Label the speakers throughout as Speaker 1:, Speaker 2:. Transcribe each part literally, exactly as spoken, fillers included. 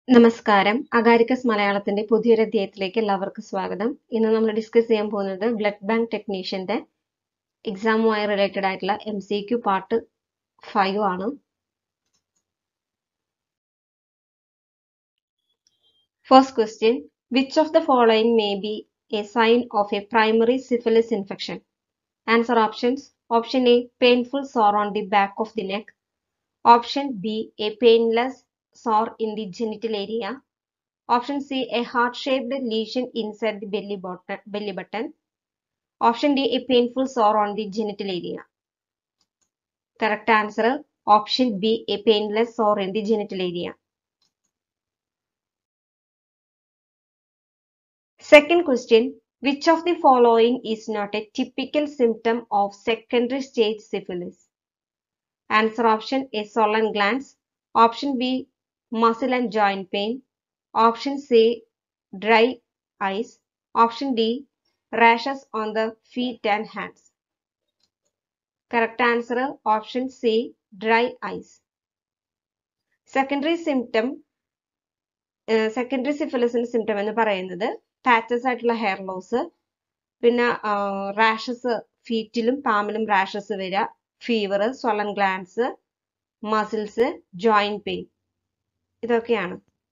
Speaker 1: നമസ്കാരം. അഗാരിക്കസ് മലയാളത്തിന്റെ പുതിയൊരു അധ്യായത്തിലേക്ക് എല്ലാവർക്കും സ്വാഗതം. ഇന്ന് നമ്മൾ ഡിസ്കസ് ചെയ്യാൻ പോകുന്നത് ബ്ലഡ് ബാങ്ക് ടെക്നീഷ്യന്റെ എക്സാമുമായി റിലേറ്റഡ് ആയിട്ടുള്ള M C Q part five ആണ്. First question, which of the following may be a sign of a primary syphilis infection? Answer options: option A, painful sore on the back of the neck. Option B, a painless sore in the genital area. Option C, a heart-shaped lesion inside the belly button. Belly button. Option D, a painful sore on the genital area. Correct answer, option B, a painless sore in the genital area. Second question, which of the following is not a typical symptom of secondary stage syphilis? Answer option A, swollen glands. Option B, muscle and joint pain. Option C, dry eyes. Option D, rashes on the feet and hands. Correct answer, option C, dry eyes. Secondary symptom, uh, secondary syphilis symptom എന്ന് പറയുന്നത് patches ആയിട്ടുള്ള hair loss, പിന്നെ rashes, ഫീറ്റിലും പാമിലും rashes വരിക, fever, swollen glands, muscles, joint pain, ഇതൊക്കെയാണ്.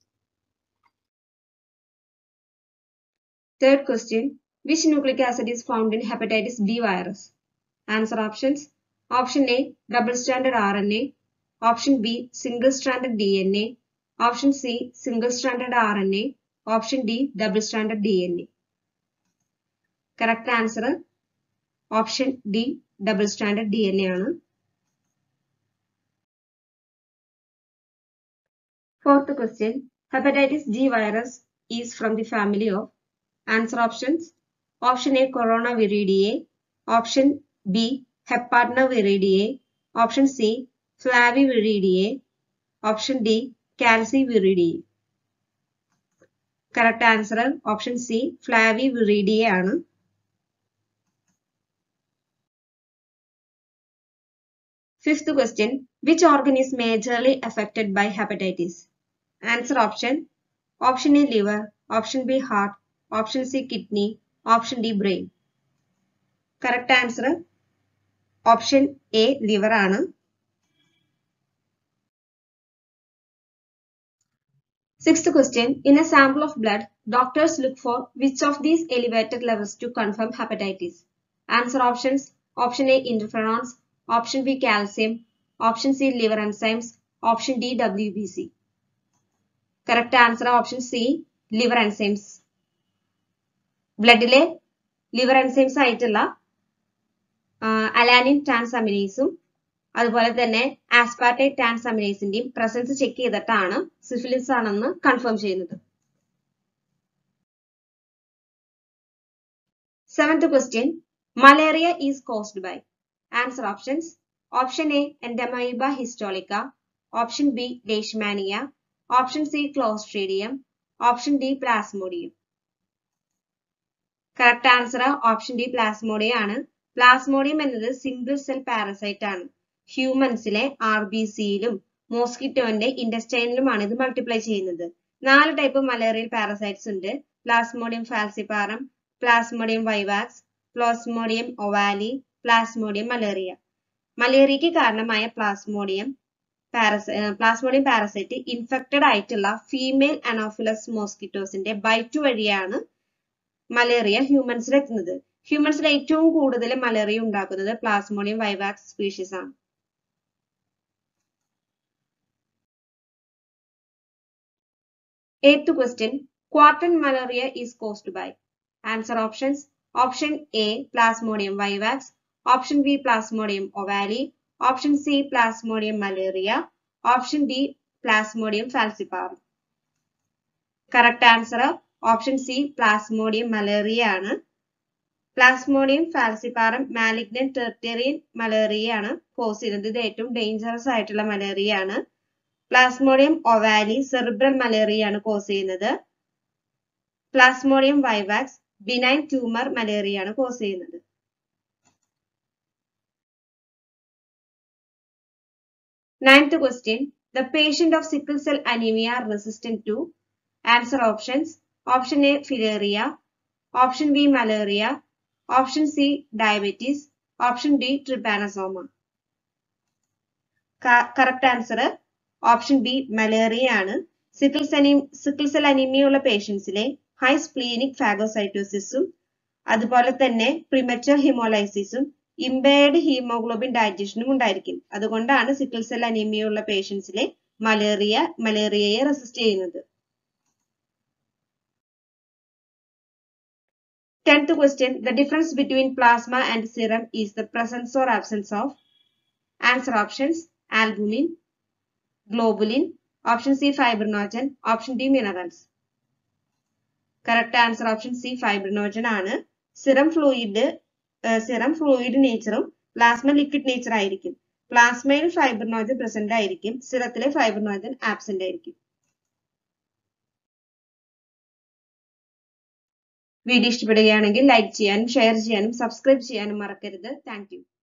Speaker 1: Third question, which nucleic acid is found in hepatitis B virus? Answer options: option A, double stranded R N A. Option B, single stranded D N A. Option C, single stranded R N A. Option D, double stranded D N A. Correct answer, option D, double stranded D N A ആണ്. Fourth question, hepatitis G virus is from the family of. Answer options: option A, Coronaviridae. Option B, Heparnaviridae. Option C, Flaviviridae. Option D, Calciviridae. Correct answer, option C, Flaviviridae ആണ്. Fifth question, which organ is majorly affected by hepatitis? Answer option: option A, liver. Option B, heart. Option C, kidney. Option D, brain. Correct answer, option A, liver ആണ്. Sixth question, in a sample of blood, doctors look for which of these elevated levels to confirm hepatitis? Answer options: option A, interferons. Option B, calcium. Option C, liver enzymes. Option D, W B C. Correct answer, option C, liver enzymes. ബ്ലഡിലെ liver enzymes ആയിട്ടുള്ള alanine ട്രാൻസാമിനേസും അതുപോലെ തന്നെ aspartate ട്രാൻസാമിനേസിന്റെയും presence check ചെയ്തിട്ടാണ് syphilis ആണെന്ന് confirm ചെയ്യുന്നത്. Seventh question, malaria is caused by. Answer options: option A, entamoeba histolytica. Option B, leishmania. Option C, clostridium. Option D, plasmodium. Correct answer, option D, plasmodium ആണ്. Plasmodium എന്നത് single cell parasite ആണ്. ഹ്യൂമൻസിലെ R B സിയിലും മോസ്കിറ്റോന്റെ ഇൻഡസ്റ്റൈനിലുമാണ് ഇത് multiply ചെയ്യുന്നത്. നാല് type malarial parasites ഉണ്ട്: plasmodium falciparum, plasmodium vivax, plasmodium ovale, plasmodium malariae. മലേറിയക്ക് കാരണമായ പ്ലാസ്മോഡിയം പാരസൈ പ്ലാസ്മോഡിയം പാരസൈറ്റ് ഇൻഫെക്റ്റഡ് ആയിട്ടുള്ള ഫീമെയിൽ അനോഫിലസ് മോസ്കിറ്റോസിന്റെ ബൈറ്റ് വഴിയാണ് മലേറിയ ഹ്യൂമൻസിൽ എത്തുന്നത്. ഹ്യൂമൻസിൽ ഏറ്റവും കൂടുതൽ മലേറിയ ഉണ്ടാക്കുന്നത് പ്ലാസ്മോഡിയം വൈവാക്സ് സ്പീഷീസ് ആണ്. Eighth question, quartan malaria is caused by. Answer options: option A, Plasmodium vivax. Option B, Plasmodium ovale. Option C, Plasmodium malaria. Option D, Plasmodium falciparum. Correct answer, option C, Plasmodium malaria ആണ്. Plasmodium falciparum malignant tertian malaria ആണ് cause ചെയ്യുന്നത്. ഇത് ഏറ്റവും dangerous ആയിട്ടുള്ള malaria ആണ്. Plasmodium ovale cerebral malaria ആണ് cause ചെയ്യുന്നത്. Plasmodium vivax benign tumour malaria ആണ് കോസ് ചെയ്യുന്നത്. Ninth question, The patient of sickle cell anemia are resistant to answer options. Option A filaria, option B malaria, option C diabetes, option D trypanosoma. Correct answer option B malaria ആണ്. Sickle sickle cell anaemia ഉള്ള പേഷ്യൻസിലെ high splenic ഫാഗോസൈറ്റോസിസും അതുപോലെ തന്നെ premature ഹിമോലൈസിസും impaired haemoglobin ഡൈജഷനും ഉണ്ടായിരിക്കും. അതുകൊണ്ടാണ് സിക്കിൾ സെൽ അനീമിയ ഉള്ള പേഷ്യൻസിലെ മലേറിയ മലേറിയയെ റെസിസ്റ്റ് ചെയ്യുന്നത്. Tenth question. The difference between plasma and serum is the presence or absence of answer options. Albumin, globulin, option C fibrinogen, option D minerals. Correct answer option C fibrinogen ആണ്. Serum fluid serum fluid nature ഉം plasma liquid nature ആയിരിക്കും. പ്ലാസ്മയിൽ fibrinogen present ആയിരിക്കും, സിറത്തിലെ fibrinogen absent ആയിരിക്കും. Video ഇഷ്ടപ്പെടുകയാണെങ്കിൽ like ചെയ്യാനും share ചെയ്യാനും subscribe ചെയ്യാനും മറക്കരുത്. Thank U.